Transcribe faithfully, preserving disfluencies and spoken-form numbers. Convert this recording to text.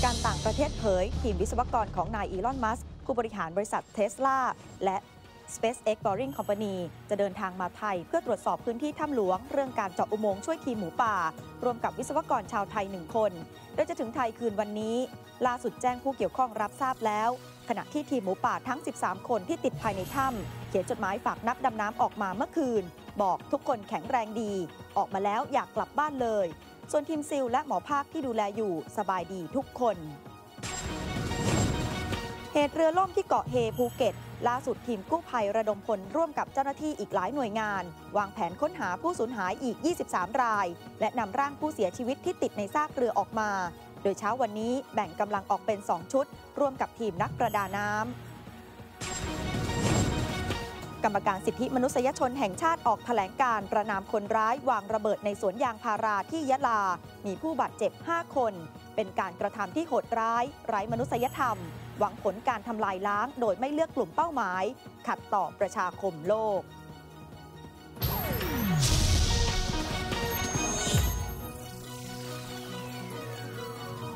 การต่างประเทศเผยทีมวิศวกรของนายอีลอน มัสก์ผู้บริหารบริษัทเทสลาและ SpaceX Boring Company จะเดินทางมาไทยเพื่อตรวจสอบพื้นที่ถ้ำหลวงเรื่องการเจาะอุโมงค์ช่วยทีมหมูป่ารวมกับวิศวกรชาวไทยหนึ่งคนโดยจะถึงไทยคืนวันนี้ล่าสุดแจ้งผู้เกี่ยวข้องรับทราบแล้วขณะที่ทีมหมูป่าทั้งสิบสามคนที่ติดภายในถ้ำเขียนจดหมายฝากนักดำน้ำออกมาเมื่อคืนบอกทุกคนแข็งแรงดีออกมาแล้วอยากกลับบ้านเลยส่วนทีมซิลและหมอภาคที่ดูแลอยู่สบายดีทุกคนเหตุเรือล่มที่เกาะเฮภูเก็ตล่าสุดทีมกู้ภัยระดมพลร่วมกับเจ้าหน้าที่อีกหลายหน่วยงานวางแผนค้นหาผู้สูญหายอีกยี่สิบสามรายและนำร่างผู้เสียชีวิตที่ติดในซากเรือออกมาโดยเช้าวันนี้แบ่งกำลังออกเป็นสองชุดร่วมกับทีมนักประดาน้ำกรรมการสิทธิมนุษยชนแห่งชาติออกแถลงการณ์ประณามคนร้ายวางระเบิดในสวนยางพาราที่ยะลามีผู้บาดเจ็บห้าคนเป็นการกระทำที่โหดร้ายไร้มนุษยธรรมหวังผลการทำลายล้างโดยไม่เลือกกลุ่มเป้าหมายขัดต่อประชาคมโลก